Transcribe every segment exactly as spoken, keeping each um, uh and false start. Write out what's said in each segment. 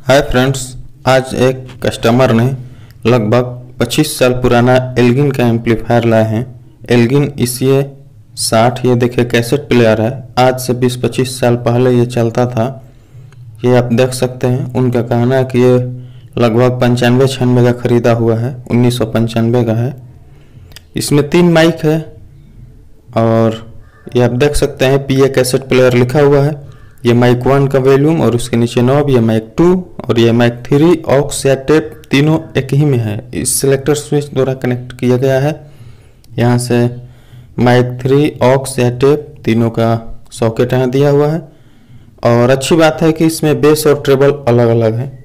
Hi friends, आज एक customer ने लगभग पच्चीस साल पुराना एल्गिन का एम्पलीफायर लाए हैं। एल्गिन इसी साठ, ये देखिए कैसेट प्लेयर है। आज से बीस पच्चीस साल पहले ये चलता था। ये आप देख सकते हैं। उनका कहना है कि ये लगभग पंचानवे छियानवे का खरीदा हुआ है, उन्नीस सौ पंचानवे का है। इसमें तीन माइक है और ये आप देख सकते हैं पी ए कैसेट प्लेयर लिखा हुआ है। ये माइक वन का वॉल्यूम और उसके नीचे नॉब, ये माइक टू और ये माइक थ्री। ऑक्स या टेप तीनों एक ही में है। इस सिलेक्टर स्विच द्वारा कनेक्ट किया गया है। यहाँ से माइक थ्री, ऑक्स या टेप तीनों का सॉकेट यहाँ दिया हुआ है। और अच्छी बात है कि इसमें बेस और ट्रेबल अलग अलग है।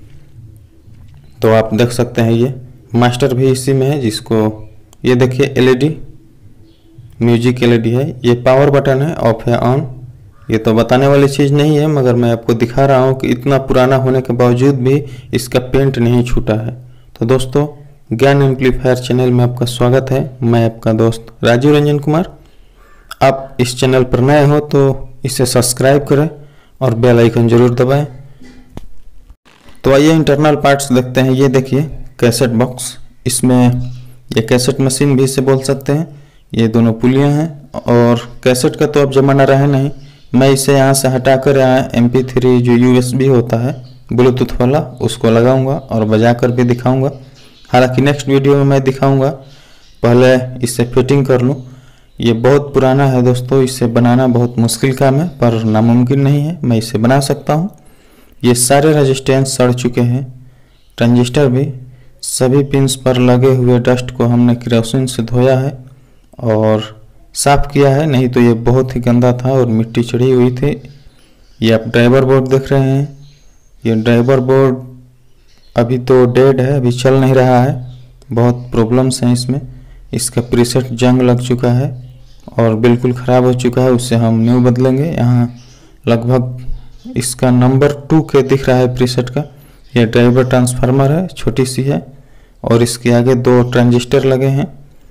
तो आप देख सकते हैं ये मास्टर भी इसी में है, जिसको ये देखिए एलईडी म्यूजिक एलईडी है। ये पावर बटन है, ऑफ है ऑन। ये तो बताने वाली चीज़ नहीं है, मगर मैं आपको दिखा रहा हूँ कि इतना पुराना होने के बावजूद भी इसका पेंट नहीं छूटा है। तो दोस्तों, ज्ञान एम्पलीफायर चैनल में आपका स्वागत है। मैं आपका दोस्त राजीव रंजन कुमार। आप इस चैनल पर नए हो तो इसे सब्सक्राइब करें और बेल आइकन जरूर दबाएं। तो आइए इंटरनल पार्ट्स देखते हैं। ये देखिए कैसेट बॉक्स, इसमें ये कैसेट मशीन भी इसे बोल सकते हैं। ये दोनों पुलियाँ हैं और कैसेट का तो अब जमाना रहे नहीं। मैं इसे यहाँ से हटाकर यहाँ एम पी थ्री जो यू एस बी होता है ब्लूटूथ वाला, उसको लगाऊंगा और बजा कर भी दिखाऊंगा। हालांकि नेक्स्ट वीडियो में मैं दिखाऊंगा, पहले इसे फिटिंग कर लूँ। ये बहुत पुराना है दोस्तों, इसे बनाना बहुत मुश्किल काम है, पर नामुमकिन नहीं है। मैं इसे बना सकता हूँ। ये सारे रेजिस्टेंस सड़ चुके हैं, ट्रांजिस्टर भी। सभी पिंस पर लगे हुए डस्ट को हमने केरोसिन से धोया है और साफ किया है, नहीं तो ये बहुत ही गंदा था और मिट्टी चढ़ी हुई थी। ये आप ड्राइवर बोर्ड देख रहे हैं। ये ड्राइवर बोर्ड अभी तो डेड है, अभी चल नहीं रहा है। बहुत प्रॉब्लम्स हैं इसमें। इसका प्रीसेट जंग लग चुका है और बिल्कुल ख़राब हो चुका है। उससे हम न्यू बदलेंगे। यहाँ लगभग इसका नंबर टू के दिख रहा है प्रीसेट का। ये ड्राइवर ट्रांसफार्मर है, छोटी सी है और इसके आगे दो ट्रांजिस्टर लगे हैं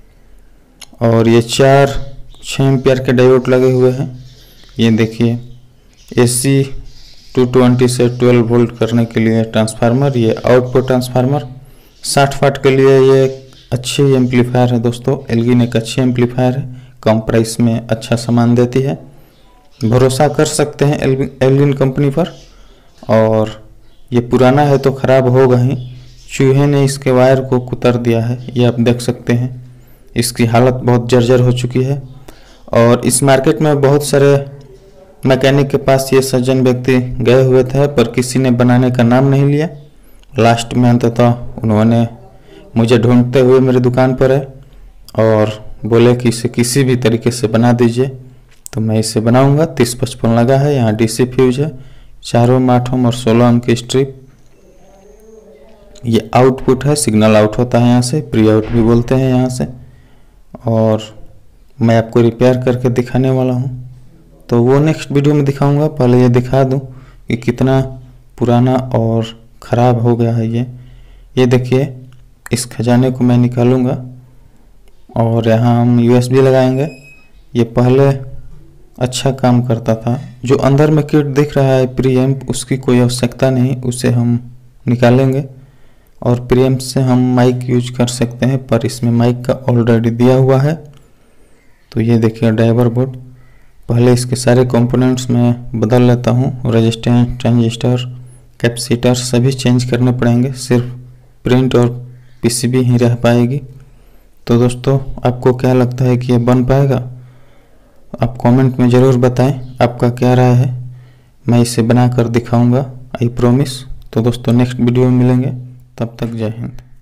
और ये चार छः एम्पियर के डायोड लगे हुए हैं। ये देखिए एसी टू ट्वेंटी से ट्वेल्व वोल्ट करने के लिए ट्रांसफार्मर। ये आउटपुट ट्रांसफार्मर साठ वाट के लिए। ये अच्छी एम्पलीफायर है दोस्तों। एल्गिन एक अच्छी एम्पलीफायर है, कम प्राइस में अच्छा सामान देती है। भरोसा कर सकते हैं एल्गिन कंपनी पर। और ये पुराना है तो ख़राब होगा ही। चूहे ने इसके वायर को कुतर दिया है, ये आप देख सकते हैं। इसकी हालत बहुत जर्जर हो चुकी है। और इस मार्केट में बहुत सारे मैकेनिक के पास ये सज्जन व्यक्ति गए हुए थे, पर किसी ने बनाने का नाम नहीं लिया। लास्ट में अंततः उन्होंने मुझे ढूंढते हुए मेरी दुकान पर है और बोले कि इसे किसी भी तरीके से बना दीजिए। तो मैं इसे बनाऊंगा। तीस पचपन लगा है, यहाँ डीसी फ्यूज है, चारों आठों और सोलह अंक की स्ट्रिप। ये आउटपुट है, सिग्नल आउट होता है यहाँ से, प्री आउट भी बोलते हैं यहाँ से। और मैं आपको रिपेयर करके दिखाने वाला हूँ, तो वो नेक्स्ट वीडियो में दिखाऊंगा। पहले ये दिखा दूँ कि कितना पुराना और ख़राब हो गया है ये। ये देखिए, इस खजाने को मैं निकालूंगा और यहाँ हम यू एस बी लगाएंगे। ये पहले अच्छा काम करता था। जो अंदर में किट दिख रहा है प्री एम्प, उसकी कोई आवश्यकता नहीं, उसे हम निकालेंगे और प्री एम्प से हम माइक यूज कर सकते हैं, पर इसमें माइक का ऑलरेडी दिया हुआ है। तो ये देखिए ड्राइवर बोर्ड। पहले इसके सारे कंपोनेंट्स में बदल लेता हूँ। रेजिस्टेंस, ट्रांजिस्टर, कैपेसिटर सभी चेंज करने पड़ेंगे। सिर्फ प्रिंट और पीसीबी ही रह पाएगी। तो दोस्तों, आपको क्या लगता है कि ये बन पाएगा? आप कमेंट में ज़रूर बताएं आपका क्या राय है। मैं इसे बना कर दिखाऊँगा, आई प्रॉमिस। तो दोस्तों, नेक्स्ट वीडियो में मिलेंगे। तब तक जय हिंद।